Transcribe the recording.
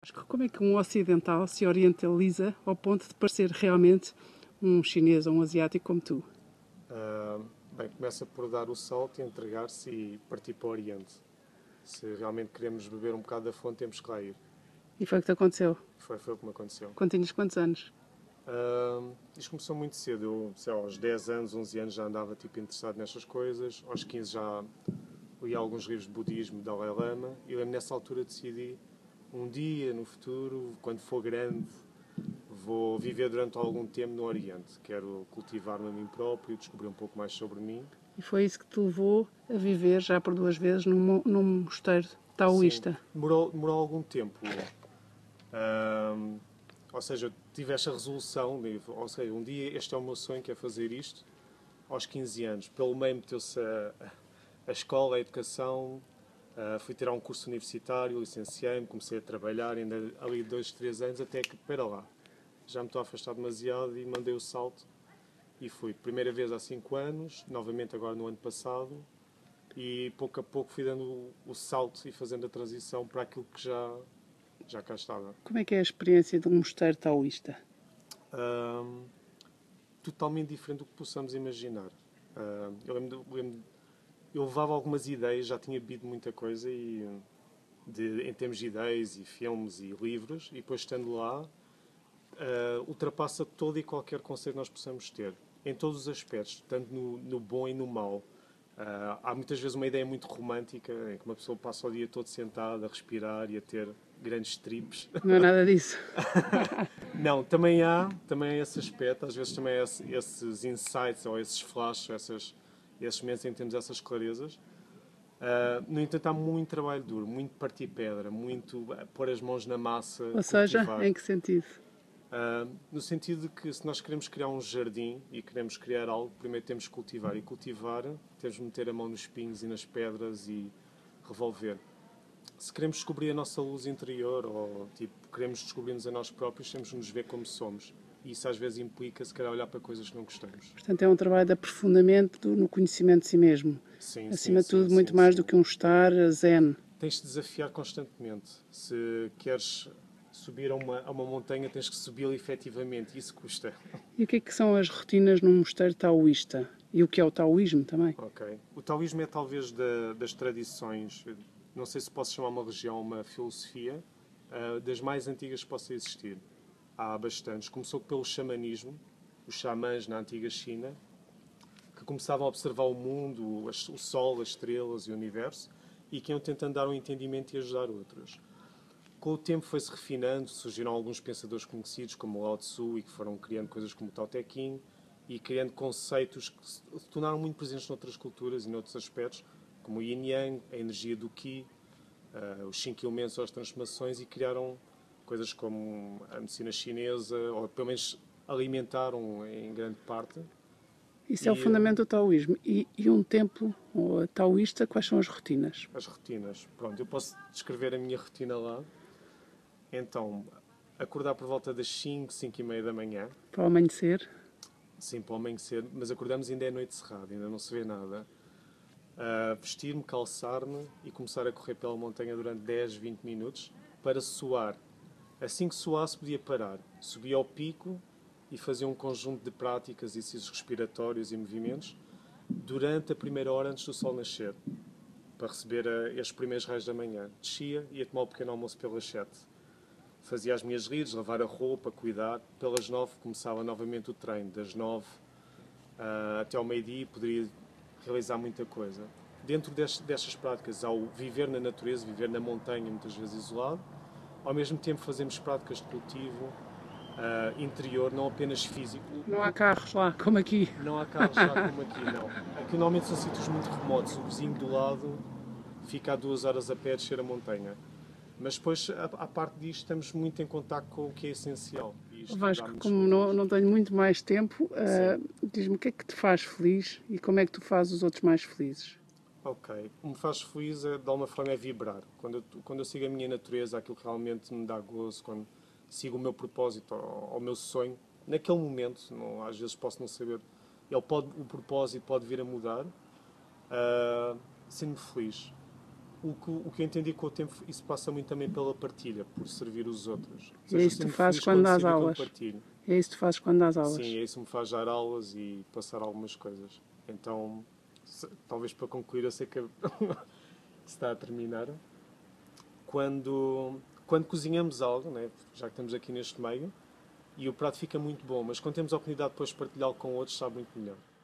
Como é que um ocidental se orientaliza ao ponto de parecer realmente um chinês ou um asiático como tu? Ah, Bem, começa por dar o salto, entregar-se e partir para o Oriente. Se realmente queremos beber um bocado da fonte, temos que lá ir. E foi o que te aconteceu? Foi o que me aconteceu. Quando tinhas quantos anos? Isto começou muito cedo. Eu, sei lá, aos 10 anos, 11 anos já andava tipo, interessado nestas coisas. Aos 15 já li alguns livros de budismo, de Dalai Lama. E lembro nessa altura decidi, um dia, no futuro, quando for grande, vou viver durante algum tempo no Oriente. Quero cultivar-me a mim próprio, descobrir um pouco mais sobre mim. E foi isso que te levou a viver já por duas vezes num mosteiro Sim, taoísta. demorou algum tempo. Ahm, ou seja, eu tive esta resolução, ou seja, um dia este é o meu sonho, que é fazer isto, aos 15 anos. Pelo meio meteu-se a escola, a educação, fui tirar um curso universitário, licenciei-me, comecei a trabalhar, ainda ali 2, 3 anos, até que, espera lá, já me estou a afastar demasiado e mandei o salto e fui. Primeira vez há 5 anos, novamente agora no ano passado, e pouco a pouco fui dando o salto e fazendo a transição para aquilo que já cá estava. Como é que é a experiência de um mosteiro taoísta? Ahm, Totalmente diferente do que possamos imaginar. Eu levava algumas ideias, já tinha bebido muita coisa em termos de ideias e filmes e livros, e depois estando lá, ultrapassa todo e qualquer conceito que nós possamos ter, em todos os aspectos, tanto no bom e no mau. Há muitas vezes uma ideia muito romântica em que uma pessoa passa o dia todo sentada a respirar e a ter grandes trips. Não é nada disso. Não, também há esse aspecto, às vezes também há esses insights ou esses flashes, esses momentos em que temos essas clarezas. No entanto, há muito trabalho duro, muito partir pedra, muito pôr as mãos na massa, Ou seja, cultivar. em que sentido? No sentido de que se nós queremos criar um jardim e queremos criar algo, primeiro temos que cultivar. E cultivar, temos de meter a mão nos espinhos e nas pedras e revolver. Se queremos descobrir a nossa luz interior ou tipo, queremos descobrir-nos a nós próprios, temos de nos ver como somos. E isso às vezes implica, se calhar, olhar para coisas que não gostamos. Portanto, é um trabalho de aprofundamento no conhecimento de si mesmo. Sim, sim, Acima de sim, tudo, muito sim, mais do sim. que um estar zen. Tens de desafiar constantemente. Se queres subir a uma montanha, tens que subi-la efetivamente. Isso custa. E o que são as rotinas num mosteiro taoísta? E o que é o taoísmo também? Ok. O taoísmo é talvez das tradições, não sei se posso chamar uma religião, uma filosofia, das mais antigas que possa existir. Há bastantes. Começou pelo xamanismo, os xamãs na antiga China, que começavam a observar o mundo, o sol, as estrelas e o universo, e que iam tentando dar um entendimento e ajudar outros. Com o tempo foi-se refinando, surgiram alguns pensadores conhecidos como Lao Tzu e que foram criando coisas como o Tao Te Ching e criando conceitos que se tornaram muito presentes noutras culturas e noutros aspectos, como o Yin Yang, a energia do Qi, os 5 elementos ou as transformações, e criaram coisas como a medicina chinesa, ou pelo menos alimentaram em grande parte. Isso é o E fundamento do taoísmo. E um templo taoísta, quais são as rotinas? as rotinas. Pronto, eu posso descrever a minha rotina lá. Então, acordar por volta das 5, 5 e meia da manhã. Para o amanhecer? Sim, para o amanhecer, mas acordamos ainda é noite cerrada, ainda não se vê nada. Vestir-me, calçar-me e começar a correr pela montanha durante 10, 20 minutos para suar. Assim que suasse, podia parar. Subia ao pico e fazia um conjunto de práticas, exercícios respiratórios e movimentos durante a primeira hora antes do sol nascer, para receber estes primeiros raios da manhã. Descia e ia tomar o pequeno almoço pelas 7. Fazia as minhas redes, lavar a roupa, cuidar. Pelas 9 começava novamente o treino. Das 9 até ao meio-dia poderia realizar muita coisa. Dentro destas práticas, ao viver na natureza, viver na montanha, muitas vezes isolado, ao mesmo tempo fazemos práticas de cultivo interior, não apenas físico. Não há carros lá, como aqui. Não há carros lá como aqui, não. Aqui normalmente são sítios muito remotos. O vizinho do lado fica a 2 horas a pé a descer a montanha. Mas depois, à parte disto, estamos muito em contato com o que é essencial. E isto Vasco, dá-me como não tenho muito mais tempo, Sim. diz-me o que é que te faz feliz e como é que tu fazes os outros mais felizes? Ok. O que me faz feliz, de alguma forma, é vibrar. Quando eu sigo a minha natureza, aquilo que realmente me dá gozo, quando sigo o meu propósito ou o meu sonho, naquele momento, não, às vezes posso não saber, o propósito pode vir a mudar, sinto-me feliz. o que eu entendi com o tempo, isso passa muito também pela partilha, por servir os outros. Ou E é seja, isso que tu sinto fazes feliz quando dás sirvo e quando aulas. partilho. É isso que tu fazes quando dás aulas. Sim, é isso que me faz dar aulas e passar algumas coisas. Então, talvez para concluir, eu sei que está a terminar. Quando cozinhamos algo, né, já que estamos aqui neste meio, e o prato fica muito bom, mas quando temos a oportunidade de depois partilhá-lo com outros, sabe muito melhor.